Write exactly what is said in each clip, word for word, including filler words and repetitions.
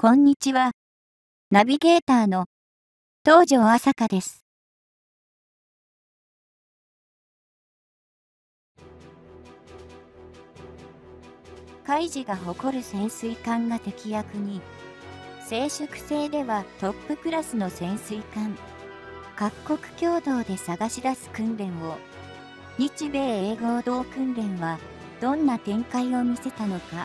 こんにちは。ナビゲーターの東條朝香です。海事が誇る潜水艦が敵役に、静粛性ではトップクラスの潜水艦。各国共同で探し出す訓練を、日米英合同訓練はどんな展開を見せたのか。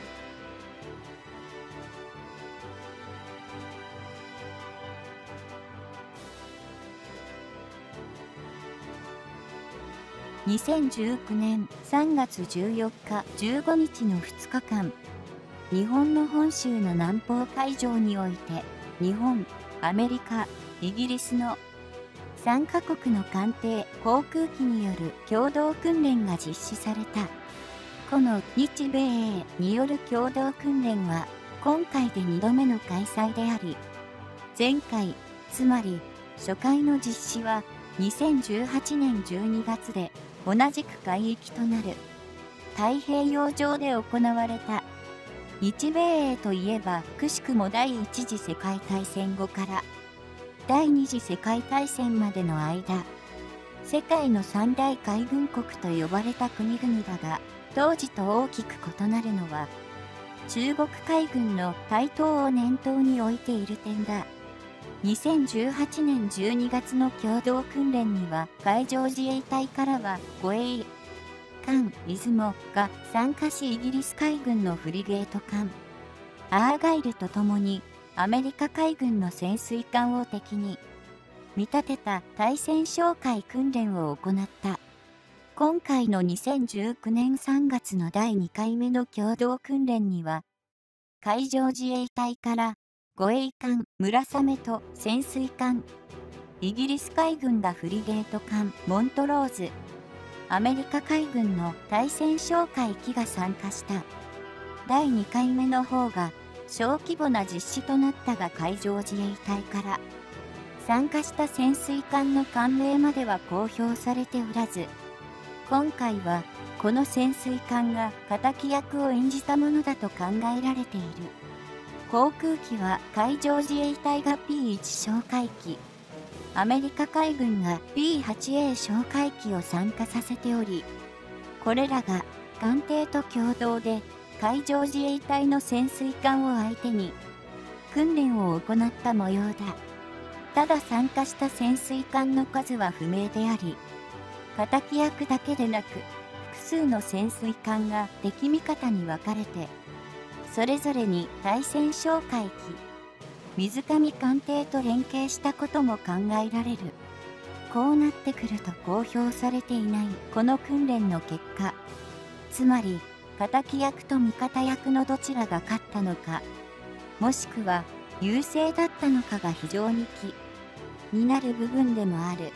にせんじゅうきゅうねんさんがつじゅうよっかじゅうごにちのふつかかん、日本の本州の南方海上において、日本、アメリカ、イギリスのさんかこくの艦艇、航空機による共同訓練が実施された。この日米英による共同訓練は、今回でにどめの開催であり、前回、つまり初回の実施はにせんじゅうはちねんじゅうにがつで、同じく海域となる太平洋上で行われた。日米英といえばくしくも第一次世界大戦後から第二次世界大戦までの間、世界の三大海軍国と呼ばれた国々だが、当時と大きく異なるのは、中国海軍の台頭を念頭に置いている点だ。にせんじゅうはちねんじゅうにがつの共同訓練には、海上自衛隊からは護衛艦出雲が参加し、イギリス海軍のフリゲート艦アーガイルとともにアメリカ海軍の潜水艦を敵に見立てた対潜哨戒訓練を行った。今回のにせんじゅうきゅうねんさんがつのだいにかいめの共同訓練には、海上自衛隊から護衛艦村雨と潜水艦、イギリス海軍がフリゲート艦モントローズ、アメリカ海軍の対潜哨戒機が参加した。だいにかいめの方が小規模な実施となったが、海上自衛隊から参加した潜水艦の艦名までは公表されておらず、今回はこの潜水艦が敵役を演じたものだと考えられている。航空機は海上自衛隊が ピーワン 哨戒機、アメリカ海軍が ピーワンエー 哨戒機を参加させており、これらが艦艇と共同で海上自衛隊の潜水艦を相手に訓練を行った模様だ。ただ参加した潜水艦の数は不明であり、敵役だけでなく複数の潜水艦が敵味方に分かれて、それぞれに対潜哨戒機、水上艦艇と連携したことも考えられる。こうなってくると公表されていないこの訓練の結果、つまり敵役と味方役のどちらが勝ったのか、もしくは優勢だったのかが非常に気になる部分でもある。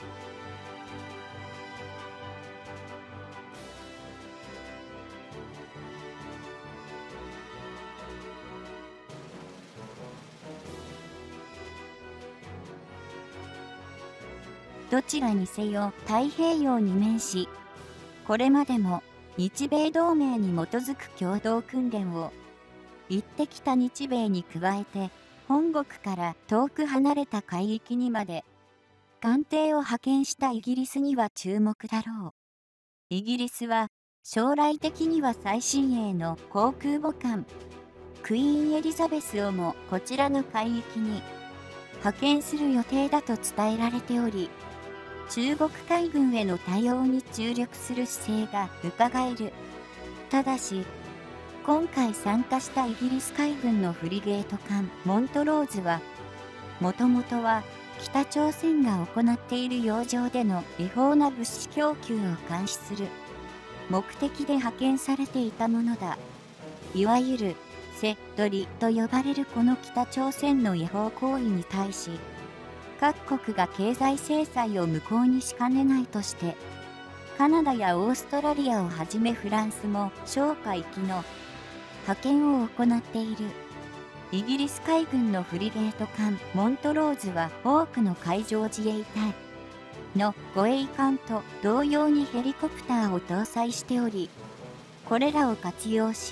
どちらにせよ太平洋に面し、これまでも日米同盟に基づく共同訓練を行ってきた日米に加えて、本国から遠く離れた海域にまで艦艇を派遣したイギリスには注目だろう。イギリスは将来的には最新鋭の航空母艦クイーンエリザベスをもこちらの海域に派遣する予定だと伝えられており、中国海軍への対応に注力する姿勢が伺える。ただし、今回参加したイギリス海軍のフリゲート艦モントローズは、もともとは北朝鮮が行っている洋上での違法な物資供給を監視する目的で派遣されていたものだ。いわゆる瀬取りと呼ばれるこの北朝鮮の違法行為に対し、各国が経済制裁を無効にしかねないとして、カナダやオーストラリアをはじめフランスも哨戒機の派遣を行っている。イギリス海軍のフリゲート艦モントローズは多くの海上自衛隊の護衛艦と同様にヘリコプターを搭載しており、これらを活用し、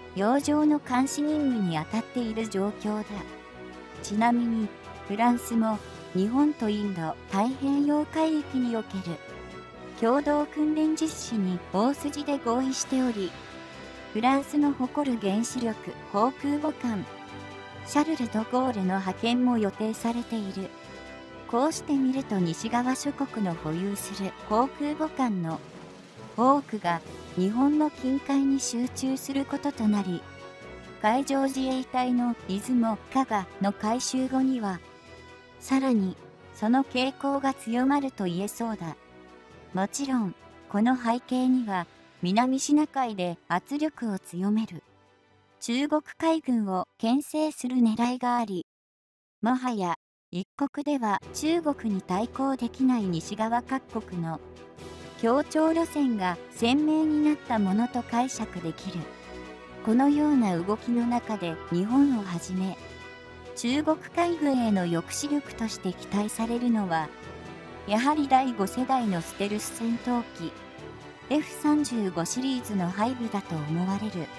洋上の監視任務に当たっている状況だ。ちなみに、フランスも日本とインド太平洋海域における共同訓練実施に大筋で合意しており、フランスの誇る原子力航空母艦シャルル・ド・ゴールの派遣も予定されている。こうして見ると西側諸国の保有する航空母艦の多くが日本の近海に集中することとなり、海上自衛隊の出雲、加賀の改修後には、さらにその傾向が強まると言えそうだ。もちろん、この背景には南シナ海で圧力を強める中国海軍を牽制する狙いがあり、もはや一国では中国に対抗できない西側各国の協調路線が鮮明になったものと解釈できる。このような動きの中で日本をはじめ、中国海軍への抑止力として期待されるのは、やはりだいご世代のステルス戦闘機 エフさんじゅうご シリーズの配備だと思われる。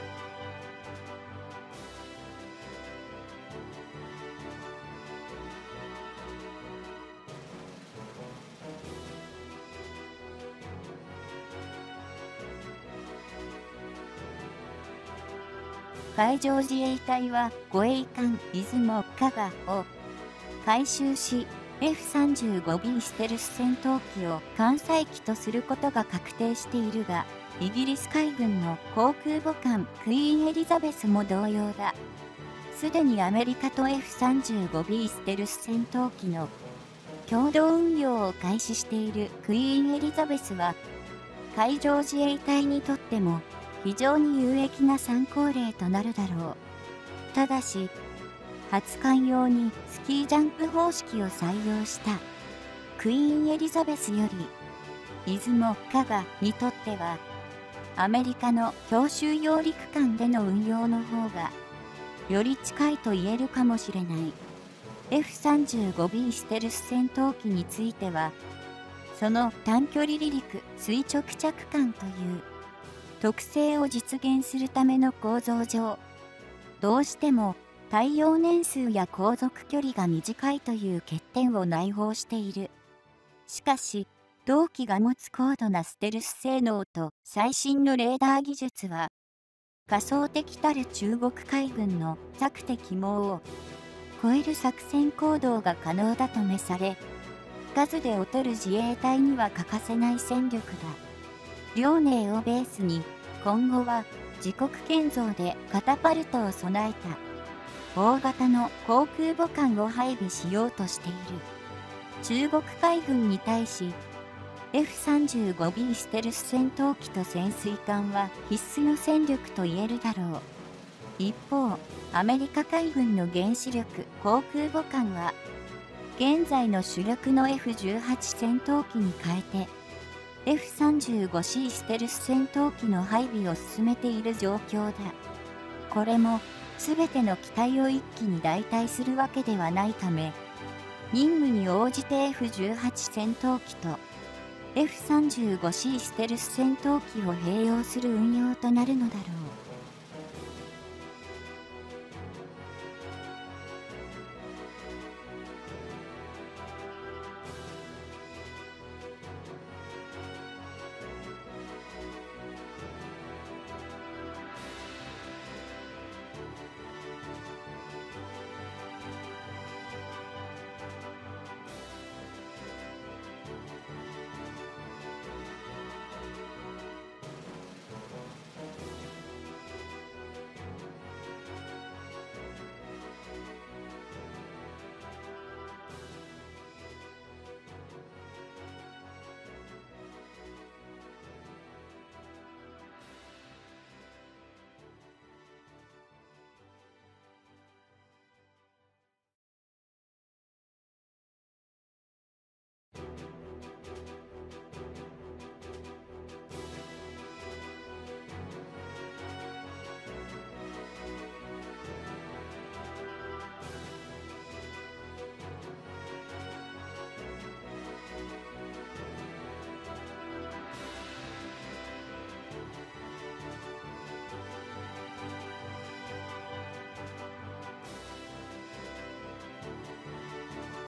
海上自衛隊は護衛艦出雲、加賀を改修し エフさんじゅうごビー ステルス戦闘機を艦載機とすることが確定しているが、イギリス海軍の航空母艦クイーンエリザベスも同様だ。すでにアメリカと エフさんじゅうごビー ステルス戦闘機の共同運用を開始しているクイーンエリザベスは、海上自衛隊にとっても非常に有益な参考例となるだろう。ただし、初艦用にスキージャンプ方式を採用したクイーンエリザベスより、出雲、加賀にとっては、アメリカの強襲揚陸艦での運用の方が、より近いと言えるかもしれない。エフさんじゅうごビー ステルス戦闘機については、その短距離離陸垂直着艦という特性を実現するための構造上、どうしても耐用年数や航続距離が短いという欠点を内包している。しかし、同機が持つ高度なステルス性能と最新のレーダー技術は、仮想的たる中国海軍の策敵網を超える作戦行動が可能だと召され、数で劣る自衛隊には欠かせない戦力だ。遼寧をベースに、今後は自国建造でカタパルトを備えた大型の航空母艦を配備しようとしている。中国海軍に対し、エフさんじゅうごビー ステルス戦闘機と潜水艦は必須の戦力と言えるだろう。一方、アメリカ海軍の原子力航空母艦は、現在の主力の エフじゅうはち 戦闘機に変えて、エフさんじゅうごシー ステルス戦闘機の配備を進めている状況だ。これも、すべての機体を一気に代替するわけではないため、任務に応じて エフじゅうはち 戦闘機と エフさんじゅうごシー ステルス戦闘機を併用する運用となるのだろう。